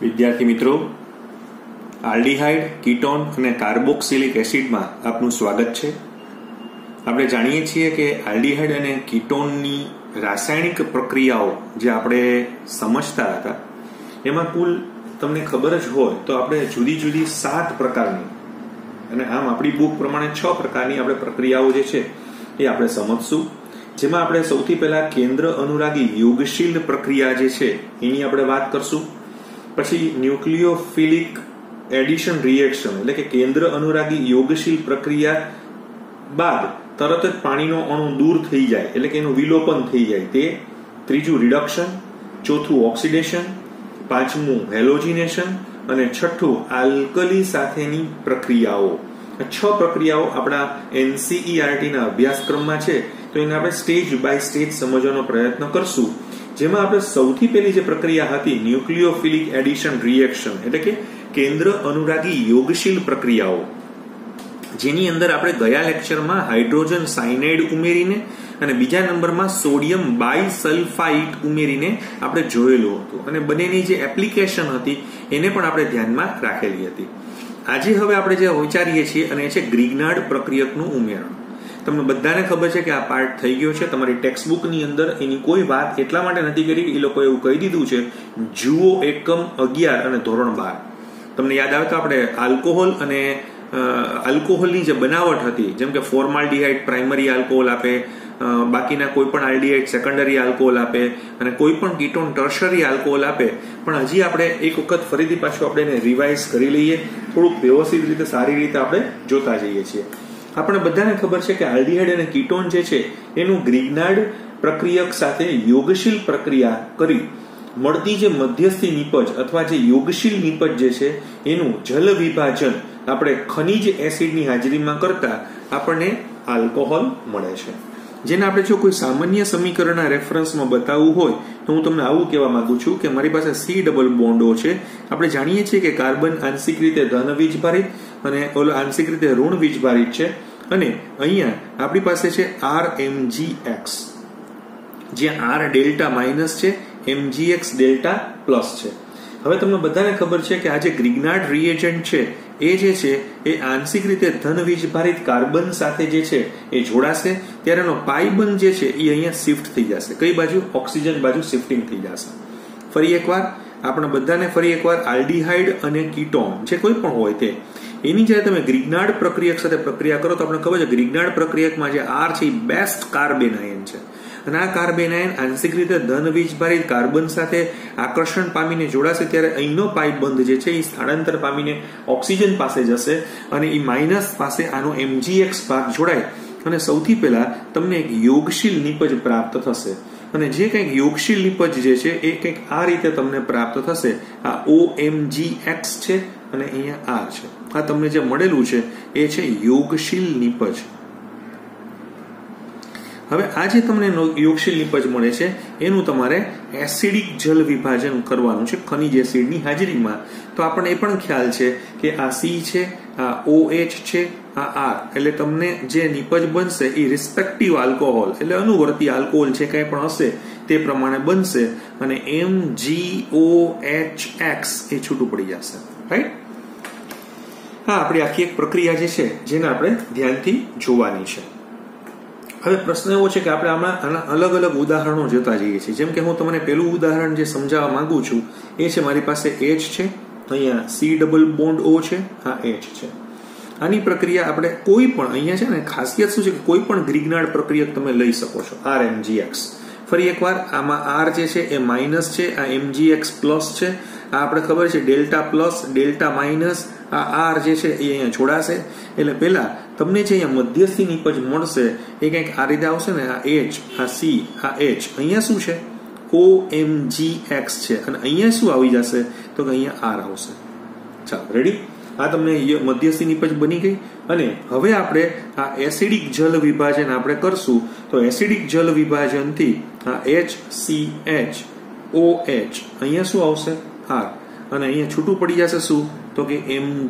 વિદ્યાર્થી મિત્રો, aldehyde, ketone અને કાર્બોક્સિલિક એસિડમાં આપનું સ્વાગત છે. આપણે જાણીએ છીએ કે આલ્ડીહાઇડ અને કીટોનની રાસાયણિક પ્રક્રિયાઓ જે આપણે સમજતા હતા એમાં કુલ તમને ખબર જ હોય તો આપણે જુદી જુદી 7 પ્રકારની અને આમ આપણી બુક પ્રમાણે 6 પ્રકારની આપણે પ્રક્રિયાઓ જે છે એ આપણે સમજશું. જેમાં આપણે સૌથી પહેલા કેન્દ્ર અનુરાગી યોગશીલ પ્રક્રિયા જે છે એની આપણે વાત કરશું. પછી ન્યુક્લિયોફિલિક એડિશન રિએક્શન એટલે કે કેન્દ્ર અનુરાગી યોગશીલ પ્રક્રિયા બાદ તરત જ પાણીનો અણુ દૂર થઈ જાય એટલે કે એનું વિલોપન થઈ જાય તે. ત્રીજું રિડક્શન, ચોથું ઓક્સિડેશન, પાંચમું હેલોજિનેશન અને છઠ્ઠું આલ્કલી સાથેની પ્રક્રિયાઓ. 6 પ્રક્રિયાઓ આપણા NCERT-ના અભ્યાસક્રમમાં છે તો એને આપણે સ્ટેજ બાય સ્ટેજ સમજવાનો પ્રયત્ન કરશું. જેમાં આપણે સૌથી પહેલી જે પ્રક્રિયા હતી ન્યુક્લિયોફિલિક એડિશન રિએક્શન એટલે કે કેન્દ્ર અનુરાગી યોગશીલ પ્રક્રિયાઓ, જેની અંદર આપણે ગયા લેક્ચરમાં હાઇડ્રોજન સાયનાઇડ ઉમેરીને અને બીજા નંબરમાં સોડિયમ બાયસલ્ફાઇટ ઉમેરીને આપણે જોયેલું હતું અને બંનેની જે એપ્લિકેશન હતી એને પણ આપણે ધ્યાનમાં રાખેલી હતી. આજે હવે આપણે જે વિચારીએ છીએ અને એ છે ગ્રિગ્નાર્ડ પ્રક્રિયકનું ઉમેરણ. તમને બધાને ખબર છે કે આ પાર્ટ થઈ ગયો છે. તમારી ટેક્સ્ટબુકની અંદર એની કોઈ વાત એટલા માટે નથી કરી કે એ લોકોએ એવું કહી દીધું છે જુઓ એકમ 11 અને ધોરણ 12. તમને યાદ આવે તો આપણે આલ્કોહોલ અને આલ્કોહોલની જે બનાવટ હતી, જેમ કે ફોર્માલ્ડિહાઇડ પ્રાઇમરી આલ્કોહોલ આપે, બાકીના કોઈ પણ આલ્ડીહાઇડ સેકન્ડરી આલ્કોહોલ આપે અને કોઈ પણ કીટોન ટર્શરી આલ્કોહોલ આપે. પણ હજી આપણે એક વખત ફરીથી પાછું આપણે એને રિવાઇઝ કરી લઈએ, થોડુંક વ્યવસ્થિત રીતે સારી રીતે આપણે જોતા જઈએ છીએ. આપણે બધાને ખબર છે કે આલ્ડીહાઇડ અને કીટોન જે છે એનું ગ્રિગ્નાર્ડ પ્રક્રિયક સાથે યોગશીલ પ્રક્રિયા કરી મળતી જે મધ્યસ્થી નિપજ અથવા જે યોગશીલ નિપજ જે છે એનું જલ વિભાજન આપણે ખનિજ એસિડની હાજરીમાં કરતા આપણને આલ્કોહોલ મળે છે. જેને આપણે જો કોઈ સામાન્ય સમીકરણના રેફરન્સમાં બતાવવું હોય તો હું તમને આવું કહેવા માંગુ છું કે મારી પાસે C ડબલ બોન્ડો છે. આપણે જાણીએ છીએ કે કાર્બન આંશિક રીતે ધન વીજભારિત અને ઓલો આંશિક રીતે ઋણ વીજભારિત છે અને અહીંયા આપણી પાસે છે RMgX, જ્યાં R ડેલ્ટા માઇનસ છે, MgX ડેલ્ટા પ્લસ છે. હવે તમને બધાને ખબર છે કે આ જે ગ્રિગ્નાર્ડ રિએજન્ટ છે એ જે છે એ આંશિક રીતે ધન વીજભારિત કાર્બન સાથે જે છે એ જોડાશે ત્યારે એનો પાઈ બંધ જે છે એ અહીંયા શિફ્ટ થઈ જશે. કઈ બાજુ? ઓક્સિજન બાજુ શિફ્ટિંગ થઈ જશે. ફરી એકવાર આપણે બધાને આલ્ડીહાઇડ અને કીટોન જે કોઈ પણ હોય તે એની જ્યારે તમે ગ્રિગ્નાર્ડ પ્રક્રિયક સાથે પ્રક્રિયા કરો તો આપણે ખબર છે ગ્રિગ્નાર્ડ પ્રક્રિયકમાં જે R છે એ બેસ્ટ કાર્બન આયન છે અને આ કાર્બન આયન આંશિક રીતે ધન વીજભારિત કાર્બન સાથે આકર્ષણ પામીને જોડાશે ત્યારે અહીંનો પાઇપ બંધ જે છે એ સ્થળાંતર પામીને ઓક્સિજન પાસે જશે અને એ માઇનસ પાસે આનો MgX ભાગ જોડાય અને સૌથી પહેલા તમને એક યોગશીલ નિપજ પ્રાપ્ત થશે. અને જે કંઈક યોગશીલ નિપજ જે છે એ કંઈક આ રીતે તમને પ્રાપ્ત થશે. આ OMgX છે અને અહીંયા R છે. આ તમને જે મળેલું છે એ છે યોગશીલ નિપજ. હવે આ જે તમને યોગશીલ નિપજ મળે છે એનું તમારે એસિડિક જલ વિભાજન કરવાનું છે ખનિજ એસિડની હાજરીમાં. તો આપણને એ પણ ખ્યાલ છે કે આ C છે, આ OH છે, આ R, એટલે તમને જે નિપજ બનશે એ રિસ્પેક્ટિવ આલ્કોહોલ એટલે અનુવર્તી આલ્કોહોલ છે કંઈ પણ હશે તે પ્રમાણે બનશે અને MgOHX એ છૂટું પડી જશે. રાઈટ? હા, આપણી આખી એક પ્રક્રિયા જે છે જેને આપણે ધ્યાનથી જોવાની છે. હવે પ્રશ્ન એવો છે કે આપણે આમાં અલગ અલગ ઉદાહરણો જોતા જઈએ છીએ. જેમ કે હું તમને પહેલું ઉદાહરણ જે સમજાવવા માંગુ છું એ છે મારી પાસે H છે, અહીંયા C ડબલ બોન્ડ O છે, આ H છે. આની પ્રક્રિયા આપણે કોઈ પણ અહીંયા છે ને ખાસિયત શું છે કે કોઈ પણ ગ્રિગ્નાર્ડ પ્રક્રિયક તમે લઈ શકો છો. RMgX ફરી એકવાર આમાં R જે છે એ માઇનસ છે, આ MgX પ્લસ છે, આ આપણે ખબર છે ડેલ્ટા પ્લસ ડેલ્ટા માઇનસ, આ R જે છે એ અહીંયા જોડાશે. એટલે પહેલા તમને જે અહીંયા મધ્યસ્થી નિપજ મળશે એ કંઈક આ રીતે આવશે ને, આ H, આ C, આ H, અહીંયા શું છે OMgX છે અને અહીંયા શું આવી જશે તો કે અહીંયા R આવશે. ચાલો, રેડી? આ તમને મધ્યસ્થી નિપજ બની ગઈ. અને હવે આપણે આ એસિડિક જલ વિભાજન આપણે કરશું તો એસિડિક જલ વિભાજનથી આ HCH OH અહીંયા શું આવશે? R અને અહીંયા છૂટું પડી જશે શું તો કે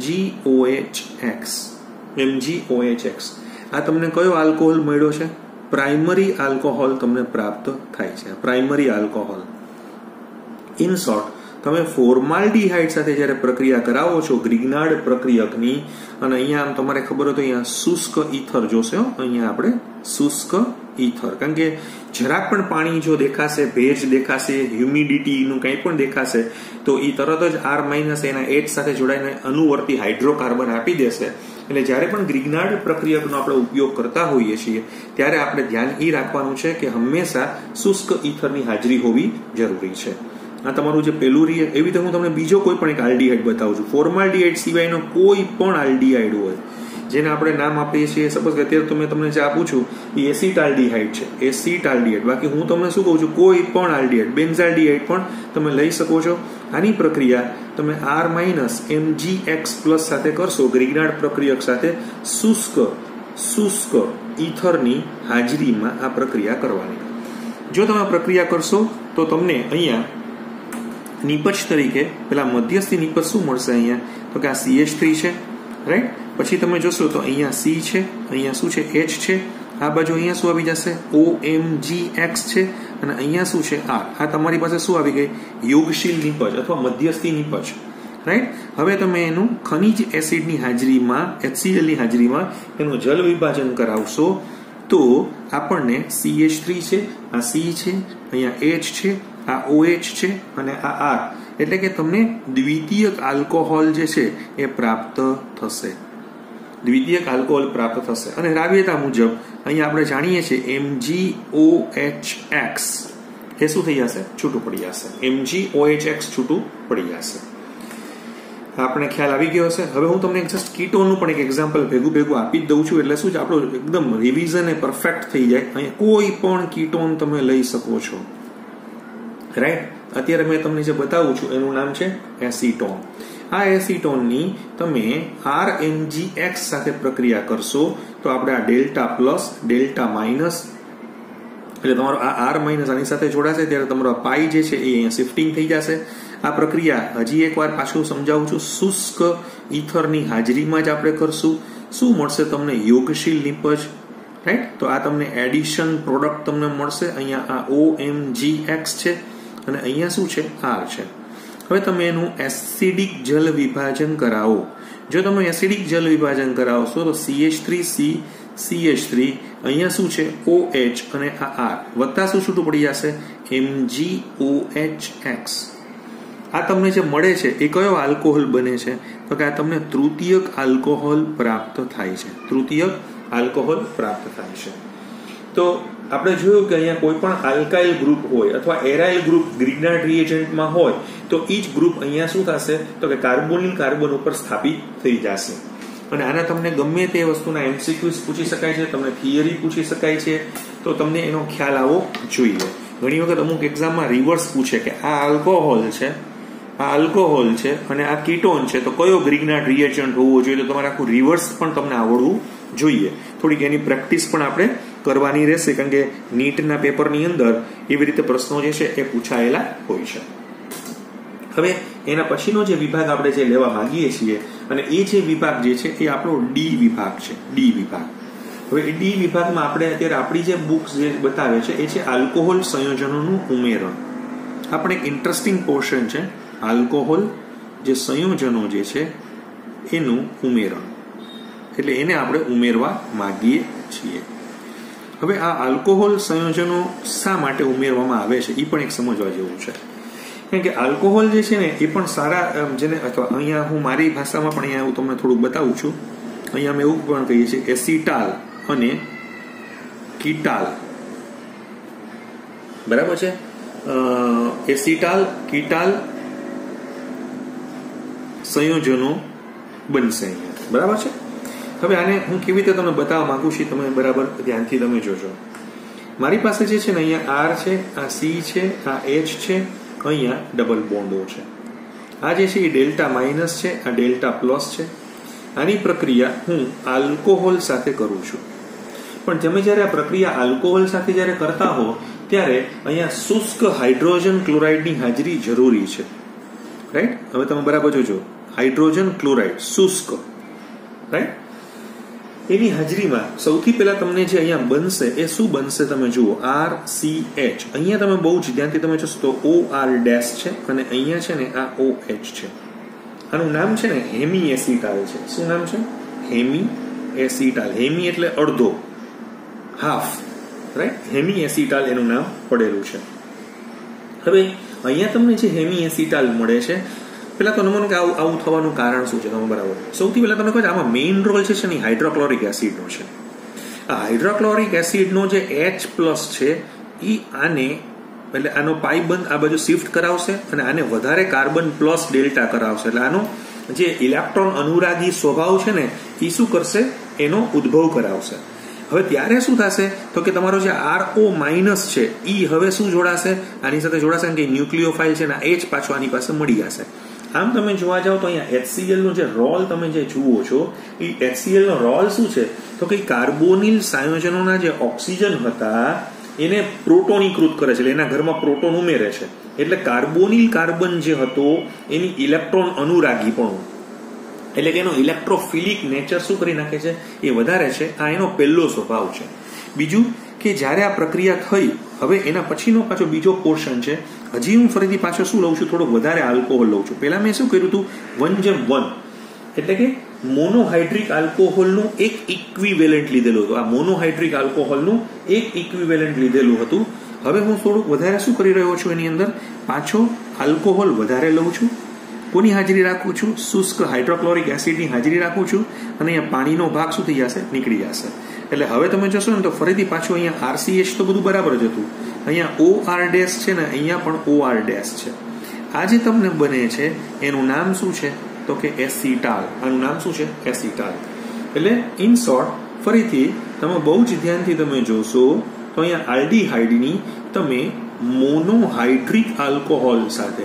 MgOHX. આ તમને કયો આલ્કોહોલ મળ્યો છે? પ્રાઇમરી આલ્કોહોલ તમને પ્રાપ્ત થાય છે. Primary alcohol. ઇન શોર્ટ તમે ફોર્માલ્ડિહાઇડ સાથે જ્યારે પ્રક્રિયા કરાવો છો ગ્રિગ્નાર્ડ પ્રક્રિયકની, અને અહીંયા આમ તમારે ખબર હોય તો અહીંયા શુષ્ક ઈથર જોશે. અહીંયા આપણે શુષ્ક ઈથર, કારણ કે જરાક પણ પાણી જો દેખાશે, ભેજ દેખાશે, હ્યુમિડિટીનું કંઈ પણ દેખાશે તો એ તરત જ R- એના H સાથે જોડાઈને અનુવર્તી હાઇડ્રોકાર્બન આપી દેશે. એટલે જ્યારે પણ ગ્રિગ્નાર્ડ પ્રક્રિયકનો આપણે ઉપયોગ કરતા હોઈએ છીએ ત્યારે આપણે ધ્યાન એ રાખવાનું છે કે હંમેશા શુષ્ક ઈથરની હાજરી હોવી જરૂરી છે. આ તમારું જે પેલું રીએ. એવી રીતે હું તમને બીજો કોઈ પણ એક આલ્ડીહાઇડ બતાવું છું. ફોર્માલ્ડિહાઇડ સિવાયનો કોઈ પણ આલ્ડીહાઇડ હોય જેને આપણે નામ આપીએ છીએ, સપોઝ કે અત્યારે તો મેં તમને જે આપું છું એ એસિટાલ્ડીહાઇડ છે, એસિટાલ્ડીહાઇડ. બાકી હું તમને શું કહું છું, કોઈ પણ આલ્ડીહાઇડ, બેન્ઝાલ્ડીહાઇડ પણ તમે લઈ શકો છો. આની પ્રક્રિયા તમે R- MgX+ સાથે કરશો ગ્રિગ્નાર્ડ પ્રક્રિયક સાથે શુષ્ક ઈથરની હાજરીમાં આ પ્રક્રિયા કરવાની. જો તમે પ્રક્રિયા કરશો તો તમને અહીંયા નિપજ તરીકે પેલા મધ્યસ્થી નિપજ શું મળશે અહીંયા, તો કે આ CH3 છે, રાઈટ. પછી તમે જોશો તો અહીંયા C છે, અહીંયા શું છે H છે, આ બાજુ અહીંયા શું આવી જશે OMgX છે, અને અહીંયા શું છે R. આ તમારી પાસે શું આવી ગઈ, યોગશીલ નિપજ અથવા મધ્યસ્થી નિપજ, રાઈટ. હવે તમે એનું ખનિજ એસિડની હાજરીમાં, HCl ની હાજરીમાં એનું જલ વિભાજન કરાવશો તો આપણને CH3 છે, આ C છે, અહીંયા H છે, આ OH છે અને આ R, એટલે કે તમને દ્વિતીયક આલ્કોહોલ જે છે એ પ્રાપ્ત થશે. દ્વિતીયક આલ્કોહોલ પ્રાપ્ત થશે. અને રાવ્યતા મુજબ અહીંયા આપણે જાણીએ છીએ MgOHX એ શું થઈ જશે, છૂટું પડી જશે. MgOHX છૂટું પડી જશે. આપણે ખ્યાલ આવી ગયો હશે. હવે હું તમને જસ્ટ કીટોનનું પણ એક એક્ઝામ્પલ ભેગું આપી જ દઉં છું, એટલે શું છે આપણું એકદમ રિવિઝન એ પરફેક્ટ થઈ જાય. અહીંયા કોઈ પણ કીટોન તમે લઈ શકો છો, રાઈટ. અત્યારે મેં તમને જે બતાવું છું એનું નામ છે એસીટોન. આ એસીટોનની તમે RMgX સાથે પ્રક્રિયા કરશો તો આપણે આ ડેલ્ટા પ્લસ, ડેલ્ટા માઇનસ, એટલે તમારો આ R- આની સાથે જોડાશે ત્યારે તમારો પાઈ જે છે એ અહીંયા શિફ્ટિંગ થઈ જશે. આ પ્રક્રિયા હજી એકવાર પાછું સમજાવું છું, શુષ્ક ઈથરની હાજરીમાં જ આપણે કરશું. શું મળશે તમને, યોગશીલ નિપજ, રાઈટ. તો આ તમને એડિશન પ્રોડક્ટ તમને મળશે. અહીંયા આ OMgX છે અને અહીંયા શું છે, R છે. હવે તમે એનું એસિડિક જલ વિભાજન કરાવો. જો તમે એસિડિક જલ વિભાજન કરાવશો તો CH3C, CH3, અહીંયા શું છે OH અને આ R વત્તા શું છૂટું પડી જશે, MgOHX. આ તમને જે મળે છે એ કયો આલ્કોહોલ બને છે, તો કે આ તમને તૃતીયક આલ્કોહોલ પ્રાપ્ત થાય છે. તૃતીયક આલ્કોહોલ પ્રાપ્ત થાય છે. તો આપણે જોયું કે અહીંયા કોઈ પણ આલ્કાઇલ ગ્રુપ હોય અથવા એરાઇલ ગ્રુપ ગ્રિગ્નાર્ડ રિએજન્ટમાં હોય તો એ જ ગ્રુપ અહીંયા શું થશે, તો કે કાર્બોનિલ કાર્બન ઉપર સ્થાપિત થઈ જશે. અને આના તમને ગમે તે વસ્તુના MCQs પૂછી શકાય છે, તમને થિયરી પૂછી શકાય છે, તો તમને એનો ખ્યાલ આવવો જોઈએ. ઘણી વખત અમુક એક્ઝામમાં રિવર્સ પૂછે કે આ આલ્કોહોલ છે, આ આલ્કોહોલ છે અને આ કીટોન છે, તો કયો ગ્રિગ્નાર્ડ રિએજન્ટ હોવો જોઈએ, તો તમારે આખું રિવર્સ પણ તમને આવડવું જોઈએ. થોડીક એની પ્રેક્ટિસ પણ આપણે કરવાની રહેશે, કારણ કે નીટના પેપરની અંદર એવી રીતે પ્રશ્નો જે છે એ પૂછાયેલા હોય છે. હવે એના પછીનો જે વિભાગ આપણે જે લેવા માંગીએ છીએ અને એ જે વિભાગ જે છે એ આપણો D વિભાગ છે. D વિભાગ. હવે D વિભાગમાં આપણે અત્યારે આપણી જે બુક્સ જે બતાવે છે એ છે આલ્કોહોલ સંયોજનોનું ઉમેરણ. આપણે એક ઇન્ટરેસ્ટિંગ પોર્શન છે આલ્કોહોલ જે સંયોજનો જે છે એનું ઉમેરણ, એટલે એને આપણે ઉમેરવા માંગીએ છીએ. હવે આ આલ્કોહોલ સંયોજનો શા માટે ઉમેરવામાં આવે છે એ પણ એક સમજવા જેવું છે. કારણ કે આલ્કોહોલ જે છે ને એ પણ સારા જેને, અથવા અહીંયા હું મારી ભાષામાં પણ અહીંયા હું તમને થોડુંક બતાવું છું. અહીંયા અમે એવું પણ કહીએ છીએ એસિટાલ અને કીટાલ, બરાબર છે. એસિટાલ કીટાલ સંયોજનો બનશે અહીંયા, બરાબર છે. હવે આને હું કેવી રીતે તમને બતાવવા માંગુ છું, તમે બરાબર ધ્યાનથી તમે જોજો. મારી પાસે જે છે ને અહીંયા R છે, આ C છે, આ H છે, અહીંયા ડબલ બોન્ડો છે. આ જે છે એ ડેલ્ટા માઇનસ છે, આ ડેલ્ટા પ્લસ છે. આની પ્રક્રિયા હું આલ્કોહોલ સાથે કરું છું. પણ તમે જ્યારે આ પ્રક્રિયા આલ્કોહોલ સાથે જ્યારે કરતા હો ત્યારે અહીંયા શુષ્ક હાઇડ્રોજન ક્લોરાઇડની હાજરી જરૂરી છે, રાઈટ. હવે તમે બરાબર જોજો, હાઇડ્રોજન ક્લોરાઇડ શુષ્ક, રાઈટ. એની હાજરીમાં સૌથી પહેલા તમને જે અહીંયા બનશે એ શું બનશે તમે જુઓ, RCH. અહીંયા તમે બહુ જ ધ્યાનથી તમે જોશો તો OR' છે અને અહીંયા છે ને આ OH છે. આનું નામ છે ને હેમી એસિટાલ છે. શું નામ છે? Hemi acetal. હેમી એટલે અડધો, હાફ, રાઈટ? હેમી એસિટાલ એનું નામ પડેલું છે. હવે અહીંયા તમને જે હેમી એસિટાલ મળે છે, પેલા તો નમૂનો કે આવું થવાનું કારણ શું છે તમે બરાબર. સૌથી પહેલા તમને કહો આમાં મેઇન રોલ છે ને હાઇડ્રોક્લોરિક એસિડનો છે. આ હાઇડ્રોક્લોરિક એસિડનો જે H+ છે એ આને એટલે આનો પાઈ બંધ આ બાજુ શિફ્ટ કરાવશે અને આને વધારે કાર્બન પ્લસ ડેલ્ટા કરાવશે. એટલે આનો જે ઇલેક્ટ્રોન અનુરાગી સ્વભાવ છે ને એ શું કરશે, એનો ઉદ્ભવ કરાવશે. હવે ત્યારે શું થશે તો કે તમારો જે RO- છે એ હવે શું જોડાશે, આની સાથે જોડાશે કે ન્યુક્લિયોફાઇલ છે ને H પાછો આની પાસે મળી જશે. આમ તમે જોવા જાવ તો અહીંયા HCl નો જે રોલ તમે જે જુઓ છો એ HCl નો રોલ શું છે તો કે કાર્બોનિલ સંયોજનોના જે ઓક્સિજન હતા એને પ્રોટોનીકૃત કરે છે, એટલે એના ઘરમાં પ્રોટોન ઉમેરે છે. એટલે કાર્બોનિલ કાર્બન જે હતો એની ઇલેક્ટ્રોન અનુરાગીપણું, એટલે કે એનો ઇલેક્ટ્રોફિલિક નેચર શું કરી નાખે છે એ વધારે છે. આ એનો પહેલો સ્વભાવ છે. બીજું કે જ્યારે આ પ્રક્રિયા થઈ, હવે એના પછીનો પાછો બીજો પોર્શન છે. હજી હું ફરીથી પાછો શું લઉં છું, થોડોક વધારે આલ્કોહોલ લઉં છું. પહેલા મેં શું કર્યું હતું 1:1, એટલે કે મોનોહાઇડ્રિક આલ્કોહોલનું એક ઇક્વિવેલન્ટ લીધેલું હતું. આ મોનોહાઇડ્રિક આલ્કોહોલનું એક ઇક્વિવેલન્ટ લીધેલું હતું. હવે હું થોડુંક વધારે શું કરી રહ્યો છું, એની અંદર પાછો આલ્કોહોલ વધારે લઉં છું. કોની હાજરી રાખું છું? શુષ્ક હાઇડ્રોક્લોરિક એસિડની હાજરી રાખું છું અને અહીંયા પાણીનો ભાગ શું થઈ જશે, નીકળી જશે. એટલે હવે તમે જોશો ને તો ફરીથી પાછું અહીંયા RCH તો બધું બરાબર જ હતું, અહીંયા OR' છે ને અહીંયા પણ OR' છે. આ જે તમને બને છે એનું નામ શું છે તો કે એસિટાલ. આનું નામ શું છે? એસિટાલ. એટલે ઇન શોર્ટ ફરીથી તમે બહુ જ ધ્યાનથી તમે જોશો તો અહીંયા આલ્ડીહાઇડની તમે મોનોહાઇડ્રિક આલ્કોહોલ સાથે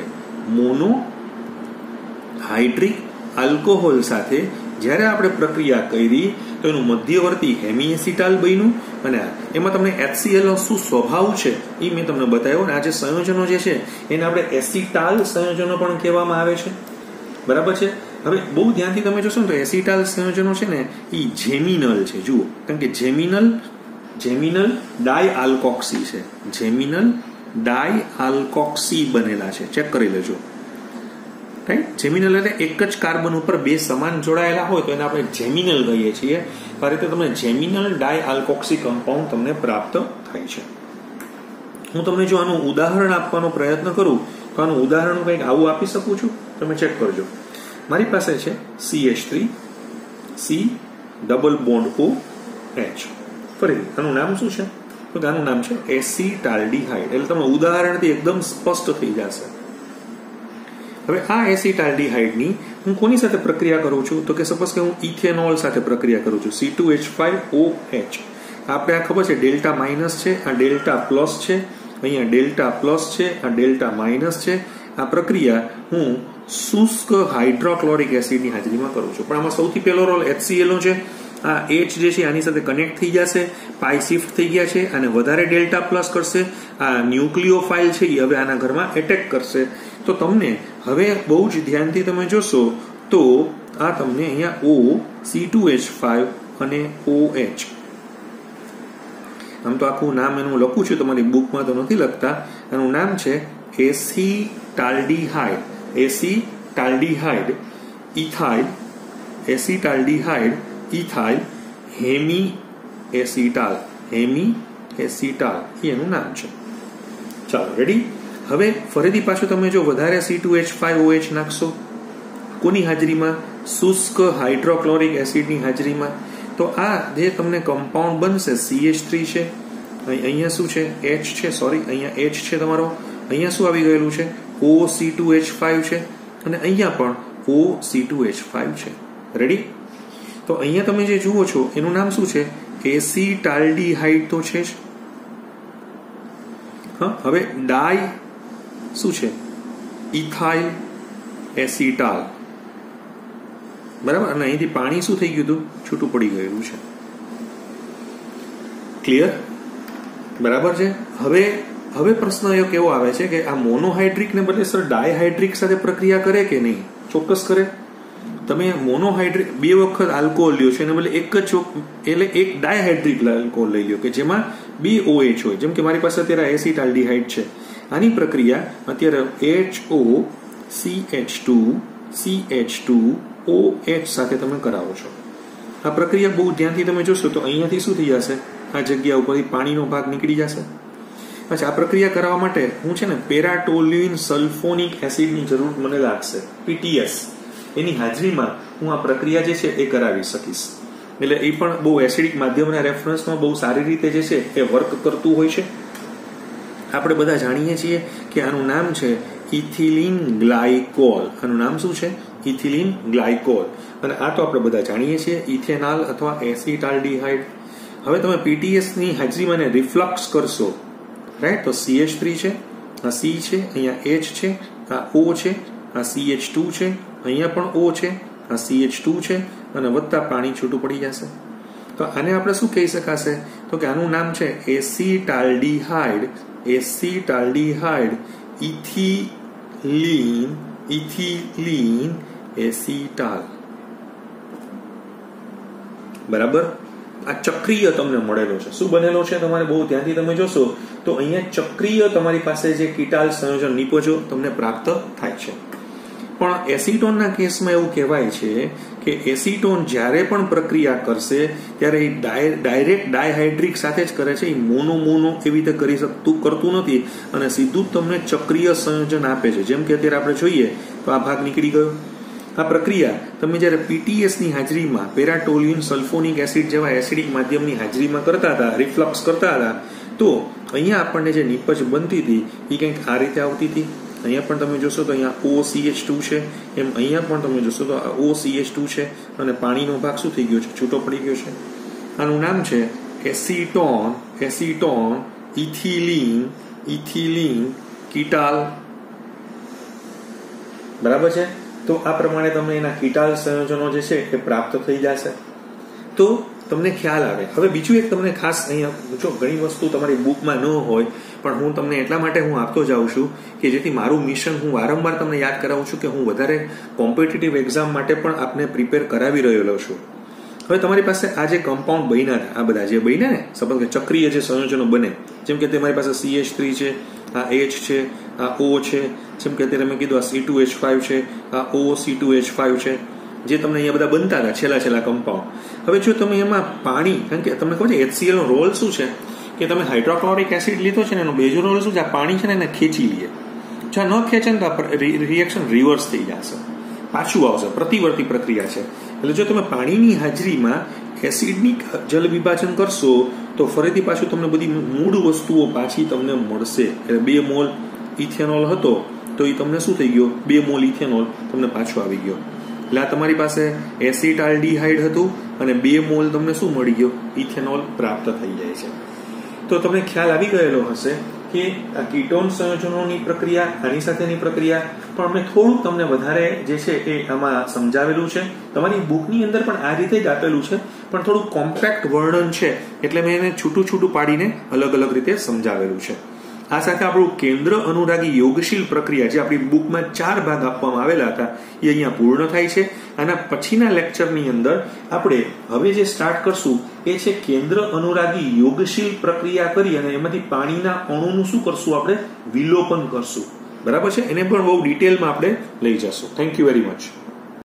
જ્યારે આપણે પ્રક્રિયા કરી તો એનું મધ્યવર્તી હેમી એસિટાલ બન્યું અને એમાં તમને HCl નો શું સ્વભાવ છે એ મેં તમને બતાવ્યો. અને આ જે સંયોજનો જે છે એને આપણે એસિટાલ સંયોજનો પણ કહેવામાં આવે છે, બરાબર છે. હવે બહુ ધ્યાનથી તમે જોશો ને તો એસિટાલ સંયોજનો છે ને એ જેમિનલ છે. જુઓ, કારણ કે જેમિનલ ડાયઆલ્કોક્સી છે, જેમિનલ ડાયઆલ્કોક્સી બનેલા છે. ચેક કરી લેજો, રાઈટ? જેમિનલ એટલે એક જ કાર્બન ઉપર બે સમાન જોડાયેલા હોય તો એને આપણે જેમિનલ કહીએ છીએ. આ રીતે તમને જેમિનલ ડાયઆલ્કોક્સી કમ્પાઉન્ડ તમને પ્રાપ્ત થાય છે. હું તમને જો આનું ઉદાહરણ આપવાનો પ્રયત્ન કરું તો આનું ઉદાહરણ કંઈક આવું આપી શકું છું. તમે ચેક કરજો. મારી પાસે છે CH3 C double bond OH. ફરીથી આનું નામ શું છે તો આનું નામ છે એસિટાલ્ડીહાઇડ. એટલે તમે ઉદાહરણથી એકદમ સ્પષ્ટ થઈ જશે. હવે આ એસિટાલ્ડીહાઇડની હું કોની સાથે પ્રક્રિયા કરું છું તો કે સપોઝ કે હું ઇથેનોલ સાથે પ્રક્રિયા કરું છું, C2H5OH. આપણે આ ખબર છે ડેલ્ટા માઇનસ છે, આ ડેલ્ટા પ્લસ છે, અહીંયા ડેલ્ટા પ્લસ છે, આ ડેલ્ટા માઇનસ છે. આ પ્રક્રિયા હું શુષ્ક હાઇડ્રોક્લોરિક એસિડની હાજરીમાં કરું છું. પણ આમાં સૌથી પહેલો રોલ HCl નો છે. આ H જે છે આની સાથે કનેક્ટ થઈ જશે, પાઈ શિફ્ટ થઈ ગયા છે અને વધારે ડેલ્ટા પ્લસ કરશે. આ ન્યુક્લિયોફાઇલ છે એ હવે આના ઘરમાં એટેક કરશે. તો તમને હવે બહુ જ ધ્યાનથી તમે જોશો તો આ તમને અહીંયા O C2H5 અને OH, આમ તો આખું નામ એનું લખું છું, તમારી બુકમાં તો નથી લખતા. એનું નામ છે acetaldehyde, acetaldehyde ethyl hemi acetal એનું નામ છે. ચાલો રેડી. હવે ફરીથી પાછું તમે જો વધારે C2H5OH નાખશો કોની હાજરીમાં? શુષ્ક હાઇડ્રોક્લોરિક એસિડની હાજરીમાં. તો આ જે તમને કમ્પાઉન્ડ બનશે CH3 છે, અહીંયા શું છે H છે, સોરી અહીંયા H છે તમારો, અહીંયા શું આવી ગયેલું છે OC2H5 છે અને અહીંયા પણ OC2H5 છે. રેડી. તો અહીંયા તમે જે જુઓ છો એનું નામ શું છે? એસિટાલ્ડીહાઇડ તો છે જ. હા, હવે ડાય શું છે? ઇથાઇલ એસિટાલ, બરાબર. અને અહીંથી પાણી શું થઈ ગયું હતું? છૂટું પડી ગયેલું છે. ક્લિયર? બરાબર છે. હવે પ્રશ્ન એ કેવો આવે છે કે આ મોનોહાઇડ્રિક ને બદલે સર ડાયહાઇડ્રિક સાથે પ્રક્રિયા કરે કે નહીં? ચોક્કસ કરે. તમે મોનોહાઇડ્રિક 2 વખત આલ્કોહોલ લ્યો છો એને બદલે એક ડાયહાઇડ્રિક આલ્કોહોલ લઈ લ્યો કે જેમાં 2 OH હોય. જેમ કે મારી પાસે અત્યારે એસિટાલ્ડીહાઇડ છે. આની પ્રક્રિયા અત્યારે HOCH2CH2OH સાથે તમે કરાવો છો. આ પ્રક્રિયા બહુ ધ્યાનથી તમે જોશો તો અહીંયાથી શું થઈ જશે, આ જગ્યા ઉપરથી પાણીનો ભાગ નીકળી જશે. અચ્છા, આ પ્રક્રિયા કરાવવા માટે હું છે ને પેરાટોલ્યુઇન સલ્ફોનિક એસિડની જરૂર મને લાગશે, PTS. એની હાજરીમાં હું આ પ્રક્રિયા જે છે એ કરાવી શકીશ. એટલે એ પણ બહુ એસિડિક માધ્યમના રેફરન્સમાં બહુ સારી રીતે જે છે એ વર્ક કરતું હોય છે. આપણે બધા જાણીએ છીએ કે આનું નામ છે ઇથિલિન ગ્લાયકોલ. આનું નામ શું છે? Ethylene glycol. અને આ તો આપણે બધા જાણીએ છીએ, ઇથેનોલ અથવા એસિટાલ્ડીહાઇડ. હવે તમે PTS ની હાજરીમાં રિફ્લક્સ કરશો, રાઈટ? તો CH3 છે, આ C છે, અહીંયા H છે, આ O છે, આ CH2 છે, અહીંયા પણ O છે, આ CH2 છે અને વત્તા પાણી છૂટું પડી જશે. તો આને આપણે શું કહી શકાશે? તો કે આનું નામ છે એસિટાલ્ડીહાઇડ ઇથિલિન એસિટાલ. બરાબર? આ ચક્રીય તમને મળેલો છે. શું બનેલો છે તમારે બહુ ધ્યાનથી તમે જોશો તો અહીંયા ચક્રીય તમારી પાસે જે કીટાલ સંયોજન નિપજો તમને પ્રાપ્ત થાય છે. પણ એસિટોનના કેસમાં એવું કહેવાય છે કે એસિટોન જ્યારે પણ પ્રક્રિયા કરશે ત્યારે એ ડાયરેક્ટ ડાયહાઇડ્રિક સાથે જ કરે છે. એ મોનો એવી રીતે કરતું નથી અને સીધું જ તમને ચક્રીય સંયોજન આપે છે. જેમ કે અત્યારે આપણે જોઈએ તો આ ભાગ નીકળી ગયો. આ પ્રક્રિયા તમે જ્યારે PTS ની હાજરીમાં પેરાટોલ્યુઇન સલ્ફોનિક એસિડ જેવા એસિડિક માધ્યમની હાજરીમાં કરતા હતા, રિફ્લક્સ કરતા હતા, તો અહીંયા આપણને જે નિપજ બનતી હતી એ કંઈક આ રીતે આવતી હતી. અહીંયા પણ તમે જોશો તો અહીંયા OCH2 છે, એમ અહીંયા પણ તમે જોશો તો OCH2 છે અને પાણીનો ભાગ શું થઈ ગયો છે? છૂટો પડી ગયો છે. આનું નામ છે એસિટોન ઇથિલિન કીટાલ. બરાબર છે? તો આ પ્રમાણે તમને એના કીટાલ સંયોજનો જે છે એ પ્રાપ્ત થઈ જશે. તો તમને ખ્યાલ આવે. હવે બીજું એક તમને ખાસ અહીંયા જો ઘણી વસ્તુ તમારી બુકમાં ન હોય પણ હું તમને એટલા માટે હું આપતો જાઉં છું કે જેથી મારું મિશન હું વારંવાર તમને યાદ કરાવું છું કે હું વધારે કોમ્પિટિટિવ એક્ઝામ માટે પણ આપને પ્રિપેર કરાવી રહ્યો છું. હવે તમારી પાસે આ જે કમ્પાઉન્ડ બન્યા હતા, આ બધા જે બન્યા ને, સપોઝ કે ચક્રીય જે સંયોજનો બને, જેમ કે તમારી પાસે CH3 છે, આ H છે, આ O છે, જેમ કે અત્યારે મેં કીધું આ C2H5 છે, આ OC2H5 છે, જે તમને અહીંયા બધા બનતા હતા છેલ્લા કમ્પાઉન્ડ. હવે જો તમે એમાં પાણી, કારણ કે તમને ખબર છે HCl નો રોલ શું છે કે તમે હાઇડ્રોક્લોરિક એસિડ લીધો છે ને એનો બીજો રોલ શું છે? આ પાણી છે ને એને ખેંચી લે. જો ન ખેંચે ને તો રિએક્શન રિવર્સ થઈ જશે, પાછું આવશે. પ્રતિવર્તી પ્રક્રિયા છે. એટલે જો તમે પાણીની હાજરીમાં એસિડની જલ વિભાજન કરશો તો ફરીથી પાછું તમને બધી મૂળ વસ્તુઓ પાછી તમને મળશે. એટલે 2 મોલ ઇથેનોલ હતો તો એ તમને શું થઈ ગયો? 2 મોલ ઇથેનોલ તમને પાછું આવી ગયો. એટલે આ તમારી પાસે એસિટાલ્ડીહાઇડ હતું અને 2 મોલ તમને શું મળી ગયો? ઇથેનોલ પ્રાપ્ત થઈ જાય છે. તો તમને ખ્યાલ આવી ગયેલો હશે કે આ કીટોન સંયોજનોની પ્રક્રિયા, આની સાથેની પ્રક્રિયા પણ મેં થોડુંક તમને વધારે જે છે એ આમાં સમજાવેલું છે. તમારી બુકની અંદર પણ આ રીતે જ આપેલું છે પણ થોડું કોમ્પેક્ટ વર્ણન છે એટલે મેં એને છૂટું પાડીને અલગ રીતે સમજાવેલું છે. આ સાથે આપણું કેન્દ્ર અનુરાગી યોગશીલ પ્રક્રિયા જે આપણી બુકમાં 4 ભાગ આપવામાં આવેલા હતા એ અહીંયા પૂર્ણ થાય છે. આના પછીના લેક્ચરની અંદર આપણે હવે જે સ્ટાર્ટ કરશું એ છે કેન્દ્ર અનુરાગી યોગશીલ પ્રક્રિયા કરી અને એમાંથી પાણીના અણુનું શું કરશું? આપણે વિલોપન કરશું. બરાબર છે? એને પણ બહુ ડિટેલમાં આપણે લઈ જશું. Thank you very much.